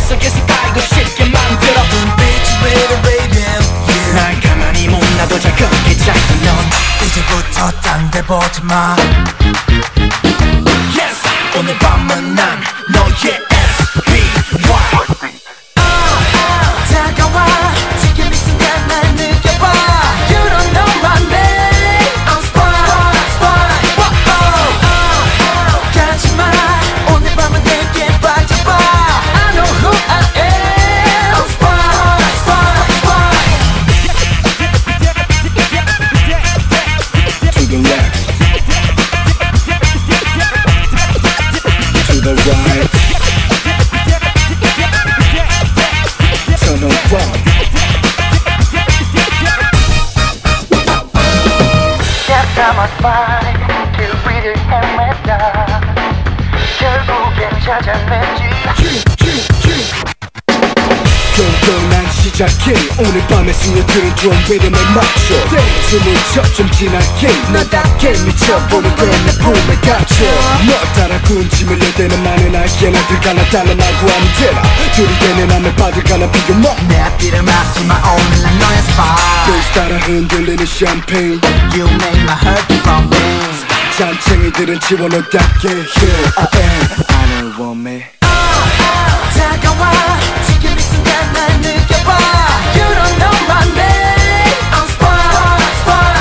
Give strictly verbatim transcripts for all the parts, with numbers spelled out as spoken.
속에서 알고 싶게 만들어 눈빛이 better baby yeah. 날 가만히 못 놔둬 자극게 자꾸 넌 이제부터 딴 데 보지 마 Yes 오늘 밤은 난 너의 에스 비 와이 다가와 지금 이 순간 날 느껴봐 You don't know my name I'm spy spy whoa 가지마 오늘 밤은 내게 빠져봐 I know who I am I'm spy spy spy To the left To the right Turn around 잠깐만 spy 길 위를 헤매다 결국엔 찾아냈지 경건한 시작해 오늘 밤의 승려들은 좀 리듬에 맞춰 춤을 춰 좀 진하게 너답게 미쳐보는 건 내 품에 갇혀 너 따라 군침을 내대는 많은 아이에나들과 나 달라 말고 하면 되나 들이대는 않는 바들과 나 비교 뭐 내 앞뒤를 막지마 오늘 난 너의 spy 그래서 따라 흔들리는 샴페인 You make my heart keep pumping 잔챙이들은 지워놓답게 Here I am I don't want me 다가와 지금 이 순간 날 느껴봐 You don't know my name I'm spy spy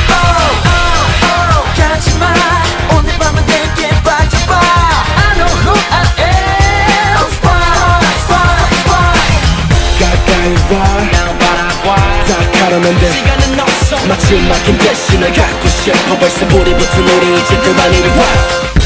whoa 가지마 오늘 밤은 내게 빠져봐 I know who I am I'm spy spy spy 가까이 와 난 바라봐 다 가려면 돼 시간은 없어 마치 막힌 대신을 갖고 싶어 벌써 불이 붙은 우리 이제 그만 이리 와